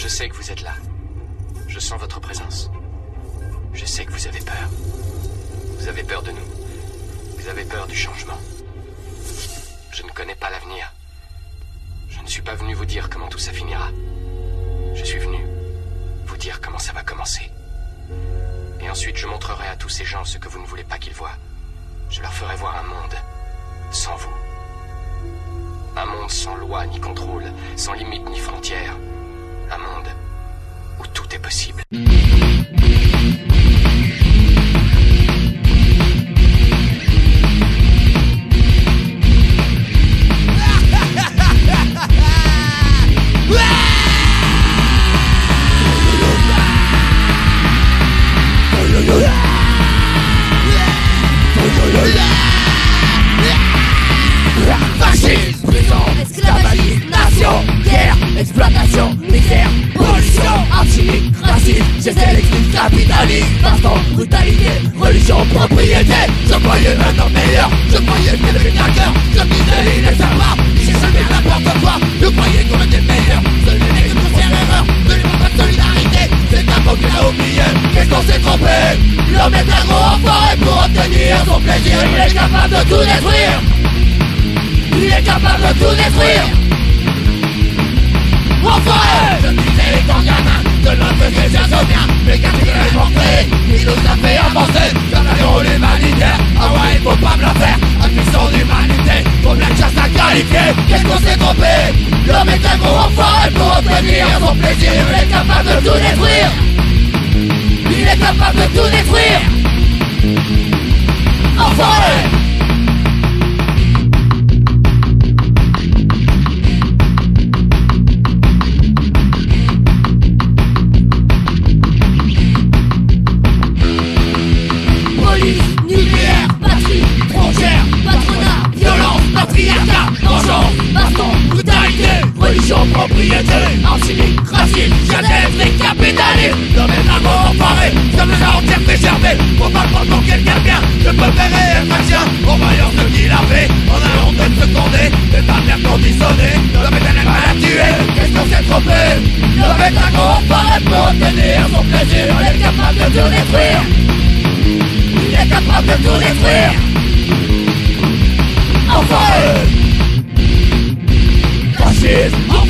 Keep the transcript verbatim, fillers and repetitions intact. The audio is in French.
Je sais que vous êtes là. Je sens votre présence. Je sais que vous avez peur. Vous avez peur de nous. Vous avez peur du changement. Je ne connais pas l'avenir. Je ne suis pas venu vous dire comment tout ça finira. Je suis venu vous dire comment ça va commencer. Et ensuite, je montrerai à tous ces gens ce que vous ne voulez pas qu'ils voient. Je leur ferai voir un monde sans vous. Un monde sans loi ni contrôle, sans limite ni frontières. Un monde où tout est possible. Fascisme, prison, esclavagisme, nation, guerre, exploitation, misère, pollution, anti, racisme, gésélectrique, capitalisme, baston, brutalité, religion, propriété. Je voyais un homme meilleur, je voyais bien le cœur, je me disais il est savoir, j'ai jamais n'importe quoi, je croyais qu'on était meilleur, seul les nègres de faire erreur, ne lui manque pas de solidarité, c'est un mot qu'il a oublié, qu'est-ce qu'on s'est trompé? L'homme est un gros enfoiré pour obtenir son plaisir, il est capable de tout détruire. Il est capable de tout détruire. Enfoiré! Je me disais étant gamin, de l'autre côté j'ai souviens, mais qu'un truc est montré, il nous a fait avancer, comme la héros l'humanitaire. Ah ouais, il faut pas me la faire, admission d'humanité, comme la chasse à qualifier. Qu'est-ce qu'on s'est trompé? L'homme est un gros enfoiré pour obtenir son plaisir, il est capable de tout détruire. Il est capable de tout détruire. Enfoiré! Nucléaire, patrie, frontière, patronat, violence, patriarcat, vengeance, baston, brutalité, religion, propriété, anti, racisme, génétique, capitalisme. L'homme est un mot enfoiré, comme la entière préservée. Faut pas le prendre pour quelqu'un bien, je peux faire être un chien, en voyant ce qu'il a fait, en a honte de se seconder, mais pas bien conditionné. L'homme est un animal à tuer, qu'est-ce qu'on s'est trompé? L'homme est un gros enfoiré pour obtenir son plaisir, il est capable de tout détruire. Il est capable de tout détruire. Enfoiré! Fascisme!